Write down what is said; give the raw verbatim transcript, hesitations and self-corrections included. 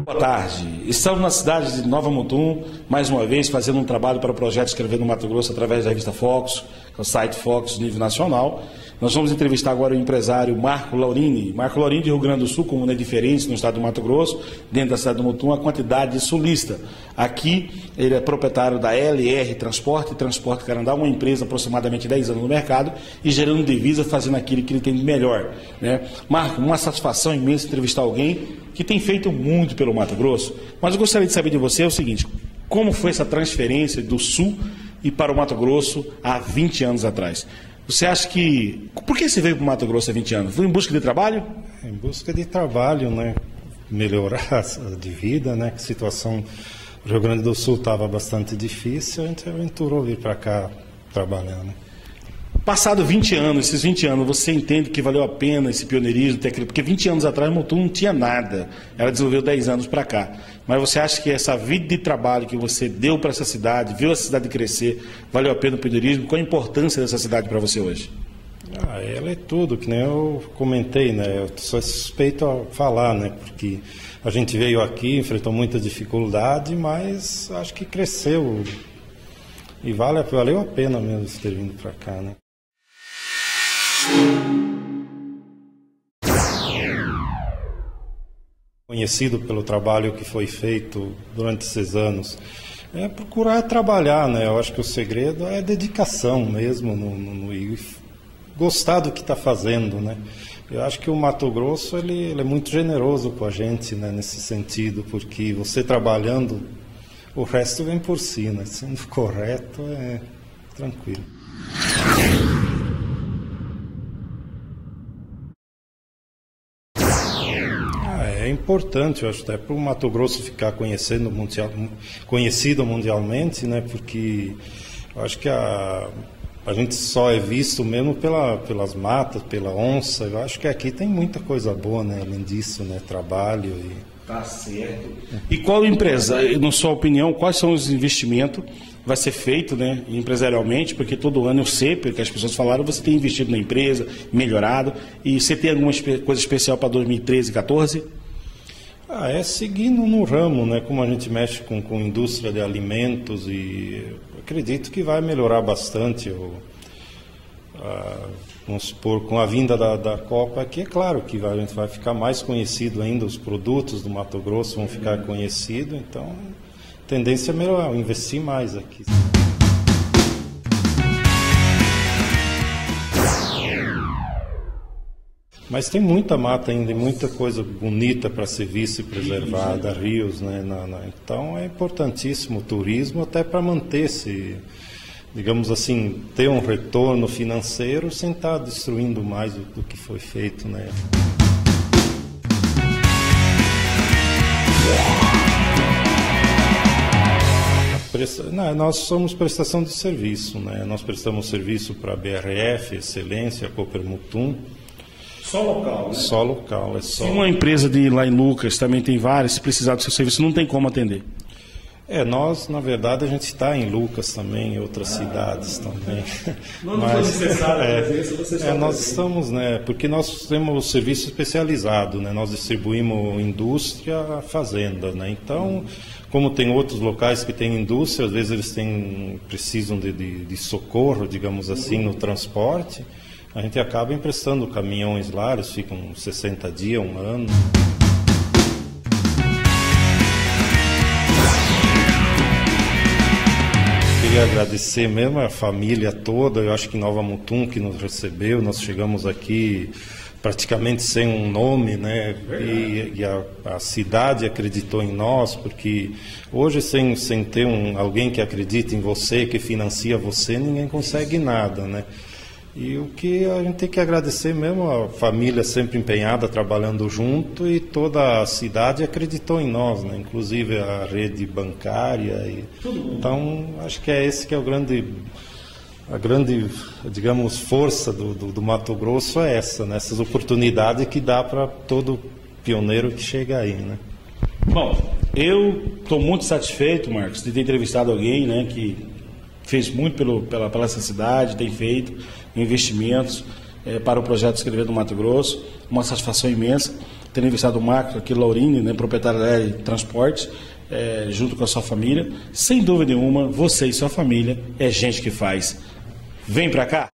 Boa tarde. Estamos na cidade de Nova Mutum, mais uma vez fazendo um trabalho para o projeto Escrever no Mato Grosso através da revista Fox, que é o site Fox nível nacional. Nós vamos entrevistar agora o empresário Marco Laurini. Marco Laurini de Rio Grande do Sul, como não é diferente no estado do Mato Grosso, dentro da cidade do Mutum, a quantidade de sulista. Aqui ele é proprietário da L R Transporte, Transporte Carandá, uma empresa aproximadamente dez anos no mercado e gerando divisa, fazendo aquilo que ele tem de melhor, né? Marco, uma satisfação imensa entrevistar alguém que tem feito muito pelo Mato Grosso, mas eu gostaria de saber de você o seguinte: como foi essa transferência do Sul e para o Mato Grosso há vinte anos atrás? Você acha que... Por que você veio para o Mato Grosso há vinte anos? Foi em busca de trabalho? Em busca de trabalho, né? Melhorar de vida, né? Que a situação do Rio Grande do Sul estava bastante difícil, a gente aventurou vir para cá trabalhar, né? Passado vinte anos, esses vinte anos, você entende que valeu a pena esse pioneirismo? Porque vinte anos atrás Mutum não tinha nada, ela desenvolveu dez anos para cá. Mas você acha que essa vida de trabalho que você deu para essa cidade, viu a cidade crescer, valeu a pena o pioneirismo? Qual a importância dessa cidade para você hoje? Ah, ela é tudo, que nem eu comentei, né? Eu sou suspeito a falar, né? Porque a gente veio aqui, enfrentou muita dificuldade, mas acho que cresceu e vale, valeu a pena mesmo ter vindo para cá, né? Conhecido pelo trabalho que foi feito durante esses anos, é procurar trabalhar, né? Eu acho que o segredo é dedicação mesmo no, no, no, e gostar do que está fazendo, né? Eu acho que o Mato Grosso ele, ele é muito generoso com a gente, né? Nesse sentido, porque você trabalhando, o resto vem por si, né? Sendo correto, é tranquilo. É importante, eu acho, até para o Mato Grosso ficar conhecendo mundial, conhecido mundialmente, né? Porque eu acho que a, a gente só é visto mesmo pela, pelas matas, pela onça. Eu acho que aqui tem muita coisa boa, né? Além disso, né? Trabalho e... Tá certo. E qual empresa, na sua opinião, quais são os investimentos que vai ser feito, né, empresarialmente? Porque todo ano eu sei, porque as pessoas falaram, você tem investido na empresa, melhorado, e você tem alguma coisa especial para dois mil e treze, quatorze? Ah, é seguindo no ramo, né? Como a gente mexe com, com indústria de alimentos e acredito que vai melhorar bastante o, a, vamos supor, com a vinda da, da Copa aqui, é claro que a gente vai ficar mais conhecido ainda, os produtos do Mato Grosso vão ficar conhecidos, então a tendência é melhorar, investir mais aqui. Mas tem muita mata ainda, muita coisa bonita para ser vista e preservada, rios, né? Na, na, então é importantíssimo o turismo até para manter-se, digamos assim, ter um retorno financeiro sem estar destruindo mais do, do que foi feito, né? Presta... Não, nós somos prestação de serviço, né? Nós prestamos serviço para a B R F, Excelência, Cooper Mutum. Só local, né? Só local, é só. Se uma empresa de lá em Lucas também tem várias, se precisar do seu serviço, não tem como atender. É, nós, na verdade, a gente está em Lucas também, em outras ah, cidades não, também. Não, não Mas, foi necessário, é, você é, nós estamos, né, porque nós temos serviço especializado, né, nós distribuímos indústria a fazenda, né, então, como tem outros locais que têm indústria, às vezes eles têm, precisam de, de, de socorro, digamos assim, no transporte, a gente acaba emprestando caminhões lá, eles ficam sessenta dias, um ano. Queria agradecer mesmo a família toda, eu acho que Nova Mutum que nos recebeu, nós chegamos aqui praticamente sem um nome, né? E, e a, a cidade acreditou em nós, porque hoje sem, sem ter um, alguém que acredita em você, que financia você, ninguém consegue nada, né? E o que a gente tem que agradecer mesmo, a família sempre empenhada, trabalhando junto, e toda a cidade acreditou em nós, né? Inclusive a rede bancária. E... Então, acho que é esse que é o grande, a grande, digamos, força do, do, do Mato Grosso, é essa, né? Essas oportunidades que dá para todo pioneiro que chega aí, né? Bom, eu estou muito satisfeito, Marcos, de ter entrevistado alguém, né, que fez muito pelo, pela, pela essa cidade, tem feito investimentos é, para o projeto Escrever no Mato Grosso, uma satisfação imensa. ter entrevistado o Marco aqui, Laurini, né, proprietário da L Transportes, é, junto com a sua família. Sem dúvida nenhuma, você e sua família é gente que faz. Vem para cá!